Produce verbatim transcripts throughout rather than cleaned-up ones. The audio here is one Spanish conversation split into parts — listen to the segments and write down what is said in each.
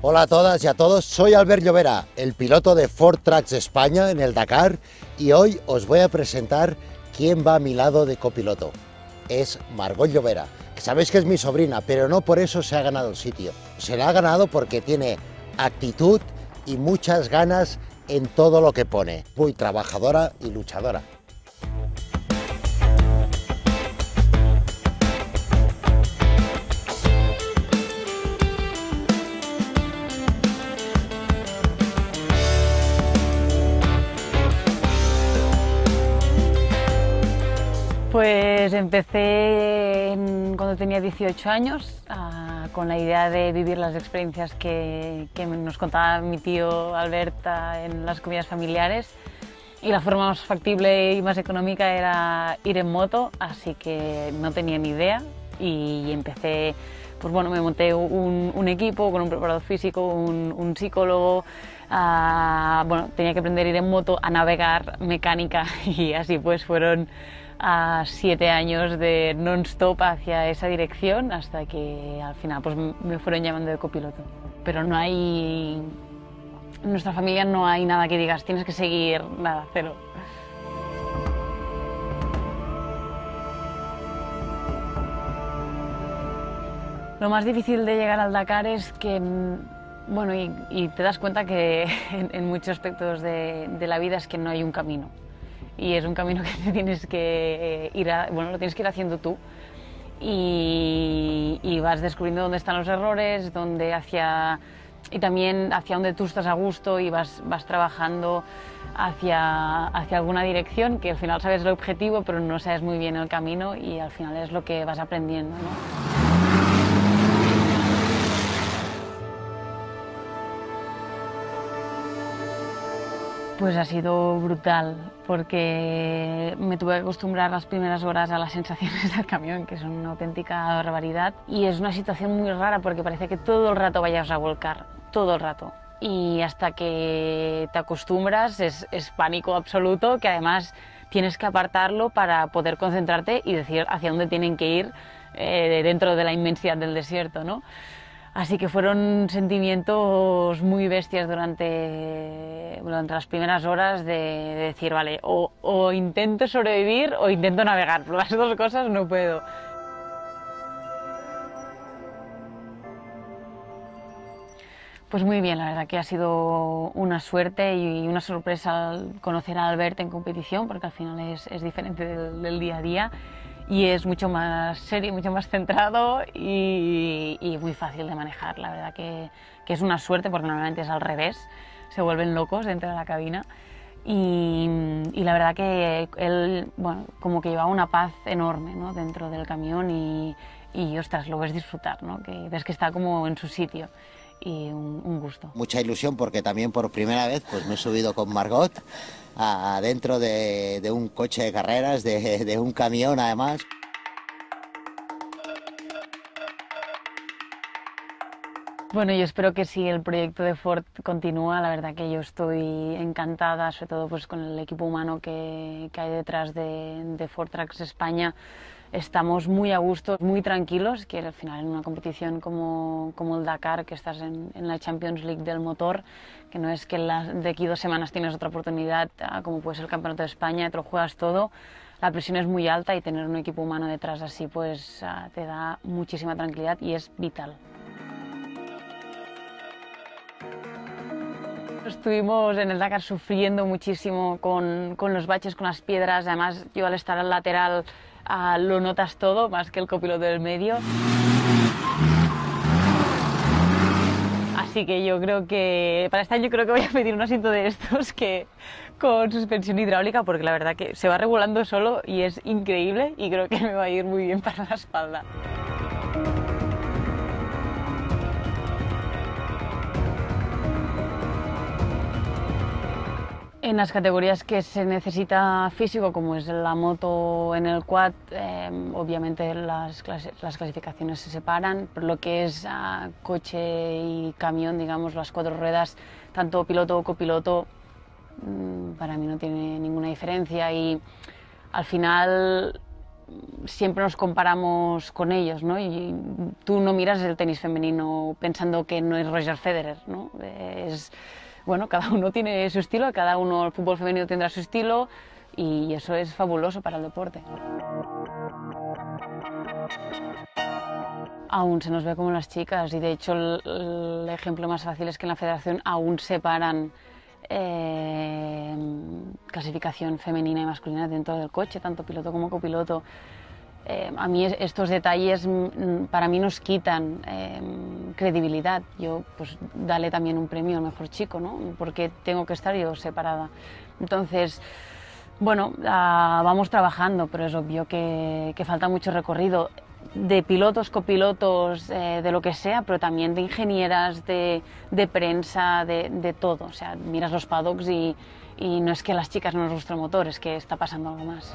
Hola a todas y a todos, soy Albert Llobera, el piloto de Ford Trucks España en el Dakar, y hoy os voy a presentar quién va a mi lado de copiloto. Es Margot Llobera, que sabéis que es mi sobrina, pero no por eso se ha ganado el sitio. Se la ha ganado porque tiene actitud y muchas ganas en todo lo que pone. Muy trabajadora y luchadora. Pues empecé en, cuando tenía dieciocho años, uh, con la idea de vivir las experiencias que, que nos contaba mi tío Alberta en las comidas familiares, y la forma más factible y más económica era ir en moto, así que no tenía ni idea y empecé, pues bueno, me monté un, un equipo con un preparador físico, un, un psicólogo. Uh, bueno, tenía que aprender a ir en moto, a navegar, mecánica, y así pues fueron a siete años de non-stop hacia esa dirección, hasta que al final pues me fueron llamando de copiloto. Pero no hay... en nuestra familia no hay nada que digas, tienes que seguir, nada, cero. Lo más difícil de llegar al Dakar es que, bueno, y, y te das cuenta que en, en muchos aspectos de, de la vida es que no hay un camino. Y es un camino que te tienes que ir a, bueno, lo tienes que ir haciendo tú, y, y vas descubriendo dónde están los errores, dónde hacia, y también hacia dónde tú estás a gusto, y vas, vas trabajando hacia, hacia alguna dirección, que al final sabes el objetivo pero no sabes muy bien el camino, y al final es lo que vas aprendiendo, ¿no? Pues ha sido brutal, porque me tuve que acostumbrar las primeras horas a las sensaciones del camión, que son una auténtica barbaridad, y es una situación muy rara porque parece que todo el rato vayas a volcar, todo el rato, y hasta que te acostumbras es, es pánico absoluto, que además tienes que apartarlo para poder concentrarte y decir hacia dónde tienen que ir eh, dentro de la inmensidad del desierto, ¿no? Así que fueron sentimientos muy bestias durante, durante las primeras horas de, de decir, vale, o, o intento sobrevivir o intento navegar, pero las dos cosas no puedo. Pues muy bien, la verdad que ha sido una suerte y una sorpresa conocer a Albert en competición, porque al final es, es diferente del, del día a día. Y es mucho más serio, mucho más centrado y, y muy fácil de manejar. La verdad que, que es una suerte, porque normalmente es al revés, se vuelven locos dentro de la cabina. Y, y la verdad que él, bueno, como que lleva una paz enorme, ¿no?, dentro del camión, y, y ostras, lo ves disfrutar, ¿no?, que ves que está como en su sitio. Y un, un gusto. Mucha ilusión, porque también por primera vez pues me he subido con Margot a, dentro de, de un coche de carreras, de, de un camión además. Bueno, yo espero que si el proyecto de Ford continúa, la verdad que yo estoy encantada, sobre todo pues con el equipo humano que, que hay detrás de, de Ford Trucks España. Estamos muy a gusto, muy tranquilos, que al final en una competición como, como el Dakar, que estás en, en la Champions League del motor, que no es que la, de aquí dos semanas tienes otra oportunidad, como puede ser el Campeonato de España, te lo juegas todo, la presión es muy alta, y tener un equipo humano detrás así pues te da muchísima tranquilidad y es vital. Estuvimos en el Dakar sufriendo muchísimo con, con los baches, con las piedras. Además, yo al estar al lateral uh, lo notas todo, más que el copiloto del medio. Así que yo creo que para este año creo que voy a pedir un asiento de estos que con suspensión hidráulica, porque la verdad que se va regulando solo y es increíble, y creo que me va a ir muy bien para la espalda. En las categorías que se necesita físico, como es la moto en el quad, eh, obviamente las, las clasificaciones se separan. Por lo que es uh, coche y camión, digamos, las cuatro ruedas, tanto piloto o copiloto, mmm, para mí no tiene ninguna diferencia, y al final siempre nos comparamos con ellos, ¿no? Y tú no miras el tenis femenino pensando que no es Roger Federer, ¿no? Es, bueno, cada uno tiene su estilo, cada uno, el fútbol femenino tendrá su estilo y eso es fabuloso para el deporte. Aún se nos ve como las chicas y de hecho el, el ejemplo más fácil es que en la federación aún separan eh, clasificación femenina y masculina dentro del coche, tanto piloto como copiloto. Eh, a mí estos detalles para mí nos quitan eh, credibilidad. Yo, pues, dale también un premio al mejor chico, ¿no? ¿Por qué tengo que estar yo separada? Entonces, bueno, uh, vamos trabajando, pero es obvio que, que falta mucho recorrido. De pilotos, copilotos, eh, de lo que sea, pero también de ingenieras, de, de prensa, de, de todo. O sea, miras los paddocks y, y no es que a las chicas no nos guste el motor, es que está pasando algo más.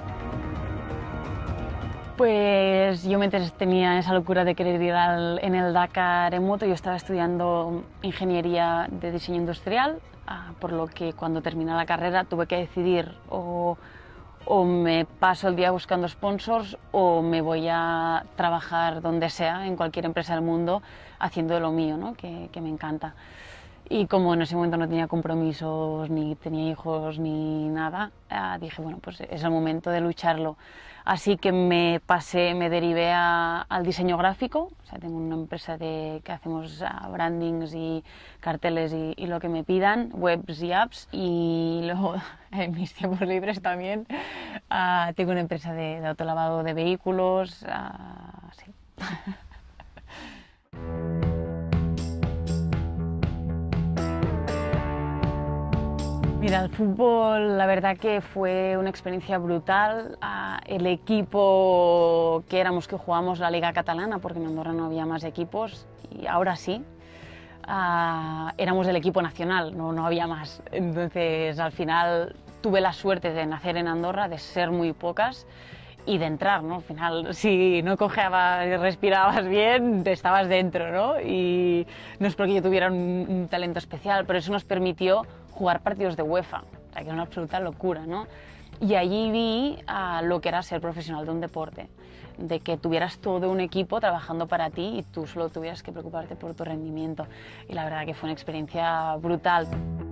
Pues yo me tenía esa locura de querer ir al, en el Dakar en moto. Yo estaba estudiando ingeniería de diseño industrial, ah, por lo que cuando terminé la carrera tuve que decidir o o me paso el día buscando sponsors o me voy a trabajar donde sea, en cualquier empresa del mundo, haciendo lo mío, ¿no? que, que me encanta. Y como en ese momento no tenía compromisos, ni tenía hijos, ni nada, eh, dije, bueno, pues es el momento de lucharlo. Así que me pasé, me derivé a, al diseño gráfico. O sea, tengo una empresa de, que hacemos uh, brandings y carteles y, y lo que me pidan, webs y apps. Y luego, en mis tiempos libres también, uh, tengo una empresa de, de autolavado de vehículos. Uh, sí. Mira, el fútbol la verdad que fue una experiencia brutal. Uh, el equipo que éramos, que jugamos la Liga Catalana, porque en Andorra no había más equipos, y ahora sí, uh, éramos el equipo nacional, no, no había más. Entonces al final tuve la suerte de nacer en Andorra, de ser muy pocas y de entrar, ¿no? Al final, si no cojeabas y respirabas bien, te estabas dentro, ¿no? Y no es porque yo tuviera un, un talento especial, pero eso nos permitió jugar partidos de UEFA, o sea, que era una absoluta locura, ¿no? Y allí vi uh, lo que era ser profesional de un deporte, de que tuvieras todo un equipo trabajando para ti y tú solo tuvieras que preocuparte por tu rendimiento. Y la verdad que fue una experiencia brutal.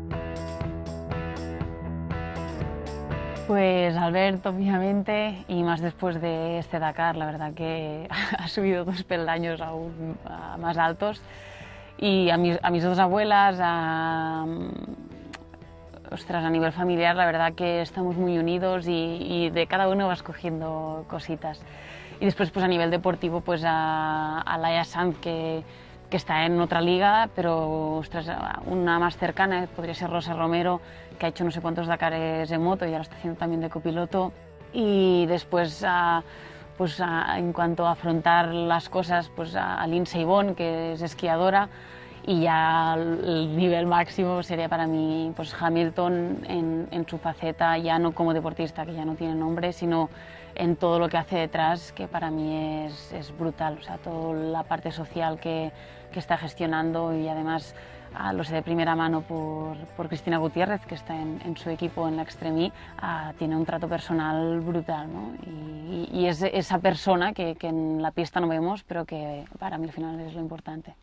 Pues Albert, obviamente, y más después de este Dakar, la verdad que ha subido dos peldaños aún uh, más altos. Y a mis, a mis dos abuelas, a... Ostras, a nivel familiar la verdad que estamos muy unidos y, y de cada uno vas cogiendo cositas. Y después pues a nivel deportivo pues a, a Laia Sanz que, que está en otra liga, pero ostras, una más cercana podría ser Rosa Romero, que ha hecho no sé cuántos Dakares en moto y ahora está haciendo también de copiloto. Y después a, pues a, en cuanto a afrontar las cosas pues a, a Lindsey Vonn, que es esquiadora. Y ya el nivel máximo sería para mí pues Hamilton en, en su faceta, ya no como deportista, que ya no tiene nombre, sino en todo lo que hace detrás, que para mí es, es brutal. O sea, toda la parte social que, que está gestionando y además ah, lo sé de primera mano por, por Cristina Gutiérrez, que está en, en su equipo en la Extreme E, ah, tiene un trato personal brutal, ¿no? Y, y es esa persona que, que en la pista no vemos, pero que para mí al final es lo importante.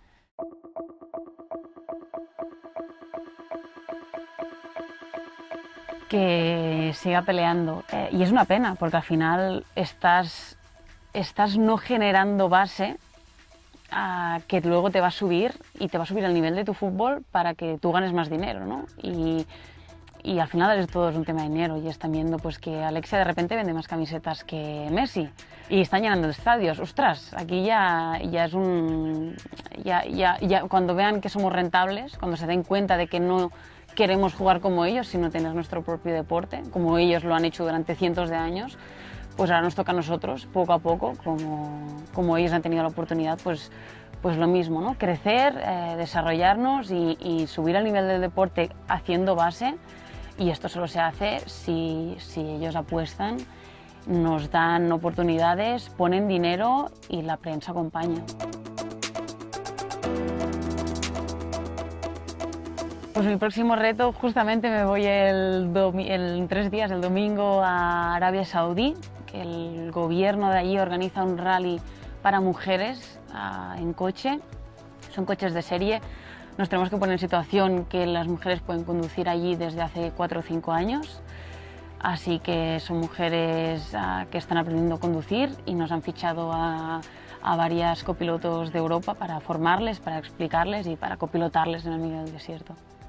Que siga peleando. Eh, y es una pena, porque al final estás, estás no generando base a que luego te va a subir y te va a subir el nivel de tu fútbol para que tú ganes más dinero, ¿no? Y, y al final es todo es un tema de dinero y están viendo pues que Alexia de repente vende más camisetas que Messi y están llenando estadios. Ostras, aquí ya, ya es un... Ya, ya, ya, cuando vean que somos rentables, cuando se den cuenta de que no queremos jugar como ellos, sino tener nuestro propio deporte, como ellos lo han hecho durante cientos de años, pues ahora nos toca a nosotros, poco a poco, como, como ellos han tenido la oportunidad, pues, pues lo mismo, ¿no? Crecer, eh, desarrollarnos y, y subir al nivel del deporte haciendo base, y esto solo se hace si, si ellos apuestan, nos dan oportunidades, ponen dinero y la prensa acompaña. Pues mi próximo reto, justamente me voy el, el, en tres días, el domingo, a Arabia Saudí, que el gobierno de allí organiza un rally para mujeres uh, en coche. Son coches de serie. Nos tenemos que poner en situación que las mujeres pueden conducir allí desde hace cuatro o cinco años. Así que son mujeres uh, que están aprendiendo a conducir y nos han fichado a, a varias copilotos de Europa para formarles, para explicarles y para copilotarles en el medio del desierto.